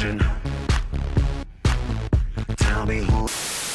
watching. Tell me who.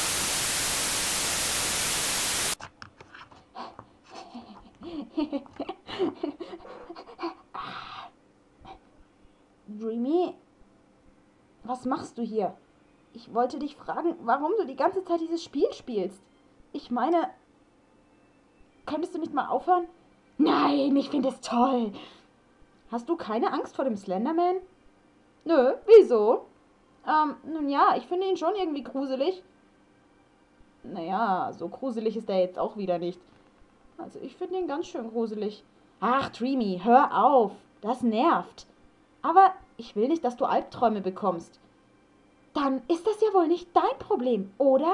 Dreamy, was machst du hier? Ich wollte dich fragen, warum du die ganze Zeit dieses Spiel spielst. Ich meine, könntest du nicht mal aufhören? Nein, ich finde es toll. Hast du keine Angst vor dem Slenderman? Nö, wieso? Nun ja, ich finde ihn schon irgendwie gruselig. Naja, so gruselig ist er jetzt auch wieder nicht. Also ich finde ihn ganz schön gruselig. Ach, Dreamy, hör auf. Das nervt. Aber ich will nicht, dass du Albträume bekommst. Dann ist das ja wohl nicht dein Problem, oder?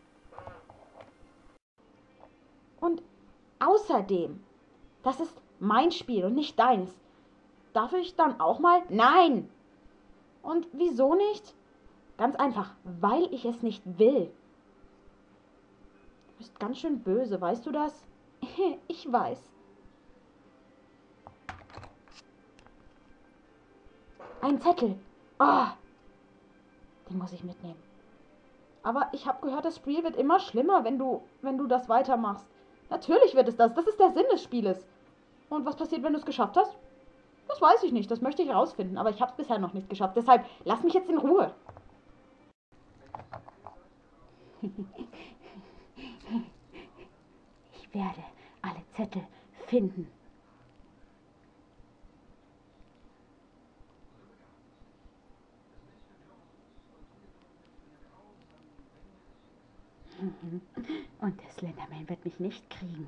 Und außerdem, das ist mein Spiel und nicht deins. Darf ich dann auch mal? Nein! Und wieso nicht? Ganz einfach, weil ich es nicht will. Du bist ganz schön böse, weißt du das? Ich weiß. Ein Zettel. Oh, den muss ich mitnehmen. Aber ich habe gehört, das Spiel wird immer schlimmer, wenn du das weitermachst. Natürlich wird es das. Das ist der Sinn des Spieles. Und was passiert, wenn du es geschafft hast? Das weiß ich nicht. Das möchte ich herausfinden. Aber ich habe es bisher noch nicht geschafft. Deshalb lass mich jetzt in Ruhe. Ich werde alle Zettel finden. Und der Slenderman wird mich nicht kriegen.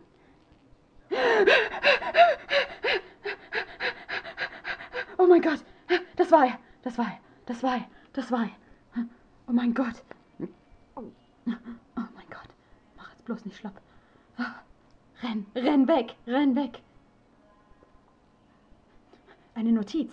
Oh mein Gott, das war er, das war er, das war er, das war er. Oh mein Gott. Oh mein Gott, mach jetzt bloß nicht schlapp. Renn weg, renn weg. Eine Notiz.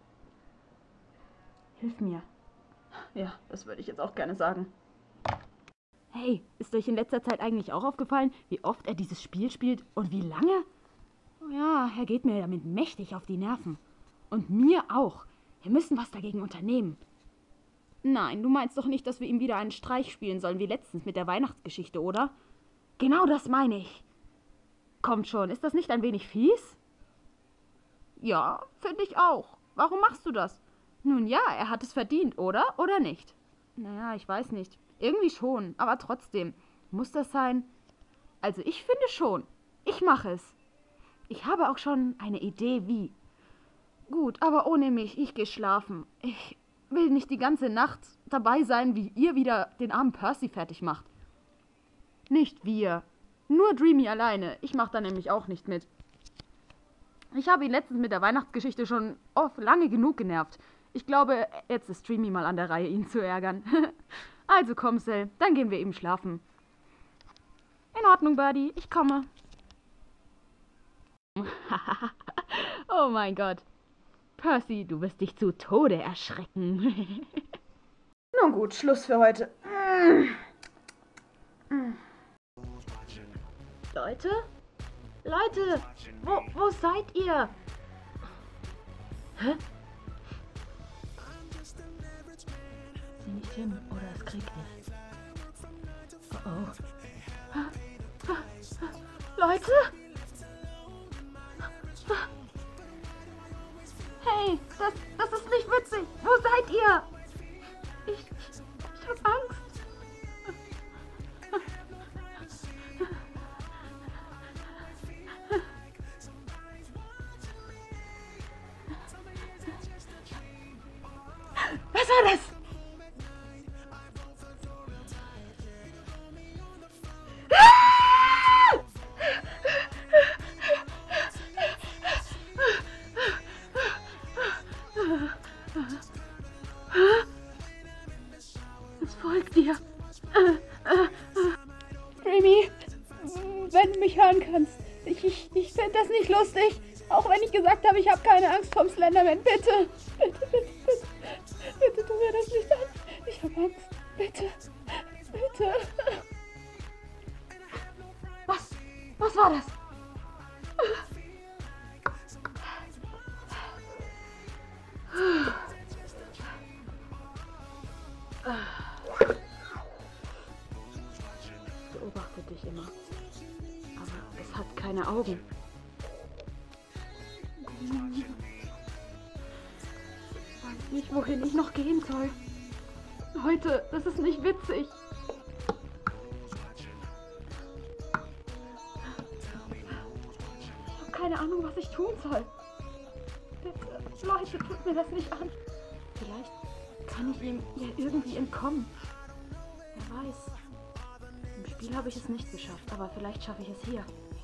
Hilf mir. Ja, das würde ich jetzt auch gerne sagen. Hey, ist euch in letzter Zeit eigentlich auch aufgefallen, wie oft er dieses Spiel spielt und wie lange? Oh ja, er geht mir damit mächtig auf die Nerven. Und mir auch. Wir müssen was dagegen unternehmen. Nein, du meinst doch nicht, dass wir ihm wieder einen Streich spielen sollen, wie letztens mit der Weihnachtsgeschichte, oder? Genau das meine ich. Kommt schon, ist das nicht ein wenig fies? Ja, finde ich auch. Warum machst du das? Nun ja, er hat es verdient, oder? Oder nicht? Naja, ich weiß nicht. Irgendwie schon, aber trotzdem. Muss das sein? Also ich finde schon. Ich mache es. Ich habe auch schon eine Idee, wie. Gut, aber ohne mich. Ich gehe schlafen. Ich will nicht die ganze Nacht dabei sein, wie ihr wieder den armen Percy fertig macht. Nicht wir. Nur Dreamy alleine. Ich mache da nämlich auch nicht mit. Ich habe ihn letztens mit der Weihnachtsgeschichte schon oft lange genug genervt. Ich glaube, jetzt ist Dreamy mal an der Reihe, ihn zu ärgern. Also komm, Sel, dann gehen wir eben schlafen. In Ordnung, Birdie, ich komme. Oh mein Gott. Percy, du wirst dich zu Tode erschrecken. Nun gut, Schluss für heute. Leute? Leute, wo seid ihr? Hä? Sieh nicht hin, oder es kriegt dich. Oh oh. Leute? Hey, das ist nicht witzig. Wo seid ihr? Ich hab Angst. Was war das? Es folgt dir. Dreamy, wenn du mich hören kannst, ich finde das nicht lustig. Auch wenn ich gesagt habe, ich habe keine Angst vom Slenderman. Bitte, bitte, bitte, bitte, bitte tu mir das nicht an. Ich habe Angst. Bitte, bitte. Was war das? Augen. Ich weiß nicht, wohin ich noch gehen soll. Leute, das ist nicht witzig. Ich habe keine Ahnung, was ich tun soll. Bitte, Leute, tut mir das nicht an. Vielleicht kann ich ihm ja irgendwie entkommen. Wer weiß. Im Spiel habe ich es nicht geschafft, aber vielleicht schaffe ich es hier.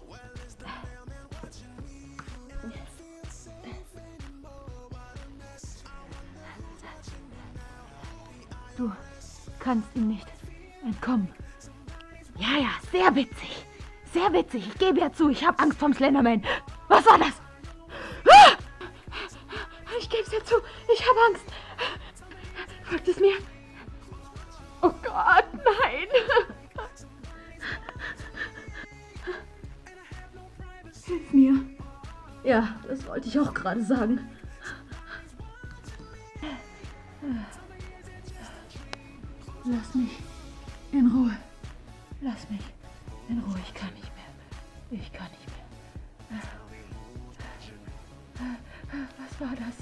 Du kannst ihm nicht entkommen. Ja, ja, sehr witzig. Sehr witzig. Ich gebe ja zu, ich habe Angst vom Slenderman. Was war das? Ah! Ich gebe es ja zu, ich habe Angst. Folgt es mir? Oh Gott, nein. Hilf mir. Ja, das wollte ich auch gerade sagen. Lass mich in Ruhe. Lass mich in Ruhe. Ich kann nicht mehr. Ich kann nicht mehr. Was war das?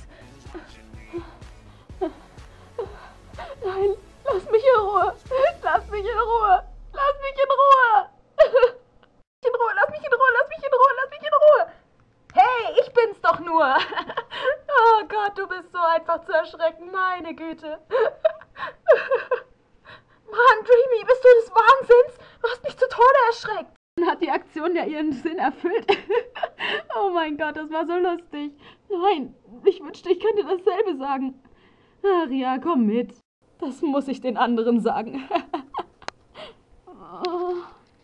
Nein, lass mich in Ruhe. Lass mich in Ruhe. Lass mich in Ruhe. In Ruhe, lass mich in Ruhe, lass mich in Ruhe, lass mich in Ruhe. Hey, ich bin's doch nur. Oh Gott, du bist so einfach zu erschrecken, meine Güte. Mann, Dreamy, bist du des Wahnsinns? Du hast mich zu Tode erschreckt. Dann hat die Aktion ja ihren Sinn erfüllt. Oh mein Gott, das war so lustig. Nein, ich wünschte, ich könnte dasselbe sagen. Aria, komm mit. Das muss ich den anderen sagen. Aber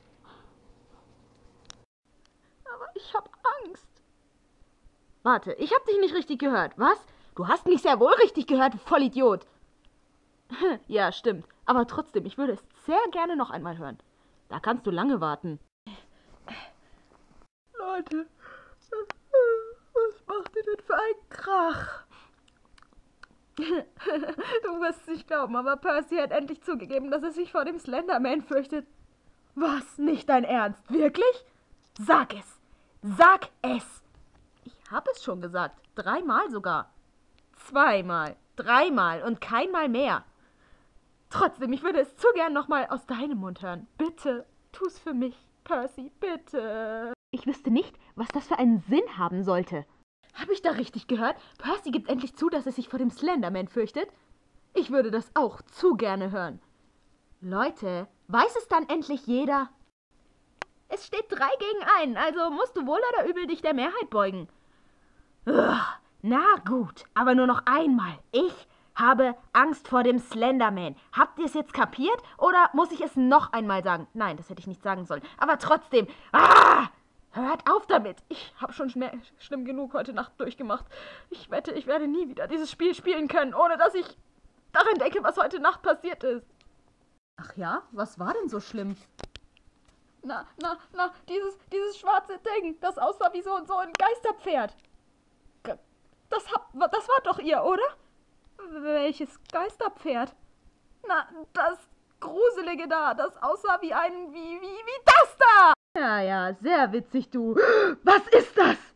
ich hab Angst. Warte, ich hab dich nicht richtig gehört. Was? Du hast mich sehr wohl richtig gehört, du Vollidiot. Ja, stimmt. Aber trotzdem, ich würde es sehr gerne noch einmal hören. Da kannst du lange warten. Leute, was macht ihr denn für einen Krach? Du wirst es nicht glauben, aber Percy hat endlich zugegeben, dass er sich vor dem Slenderman fürchtet. Was? Nicht dein Ernst? Wirklich? Sag es! Sag es! Ich habe es schon gesagt. 3-mal sogar. 2-mal. 3-mal und keinmal mehr. Trotzdem, ich würde es zu gern nochmal aus deinem Mund hören. Bitte, tu's für mich, Percy, bitte. Ich wüsste nicht, was das für einen Sinn haben sollte. Habe ich da richtig gehört? Percy gibt endlich zu, dass er sich vor dem Slenderman fürchtet? Ich würde das auch zu gerne hören. Leute, weiß es dann endlich jeder? Es steht 3 gegen 1, also musst du wohl oder übel dich der Mehrheit beugen. Ugh, na gut, aber nur noch einmal. Ich habe Angst vor dem Slenderman. Habt ihr es jetzt kapiert oder muss ich es noch einmal sagen? Nein, das hätte ich nicht sagen sollen. Aber trotzdem. Hört auf damit. Ich habe schon schlimm genug heute Nacht durchgemacht. Ich wette, ich werde nie wieder dieses Spiel spielen können, ohne dass ich daran denke, was heute Nacht passiert ist. Ach ja? Was war denn so schlimm? Dieses schwarze Ding, das aussah wie so ein Geisterpferd. Das war doch ihr, oder? Welches Geisterpferd? Na, das Gruselige da, das aussah wie das da! Ja, sehr witzig, du. Was ist das?